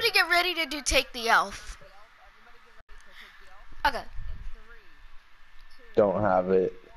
Everybody get ready to do Take the Elf. Okay. Don't have it.